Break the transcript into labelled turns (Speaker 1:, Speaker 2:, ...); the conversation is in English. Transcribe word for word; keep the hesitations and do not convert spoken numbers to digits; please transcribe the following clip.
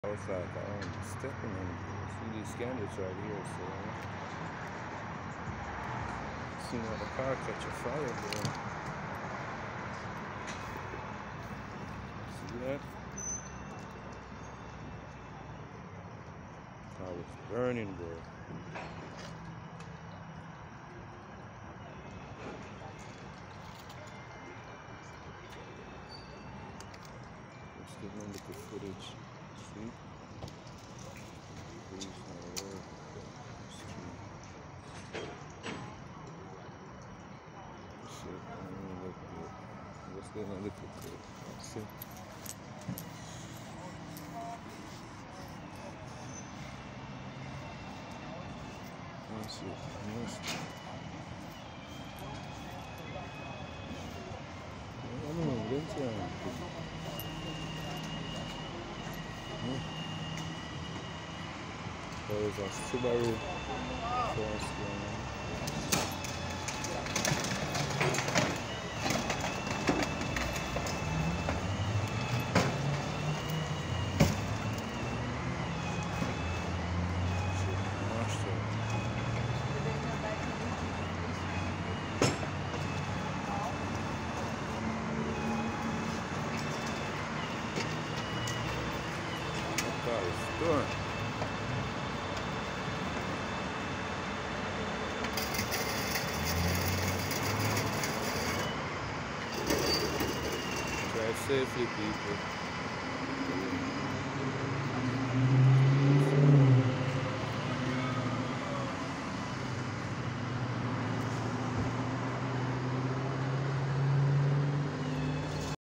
Speaker 1: outside, um, stepping on see these scandals right here, so see how the car catch a fire there. See that? Car was burning, bro. Let's get a look at footage. See? Please, no way. Shit, I don't even look good. Let's get a look at it. See? Let's see. Let's see. I don't know, let's see. There's a Subaru Forester. That is done. Drive safely, people.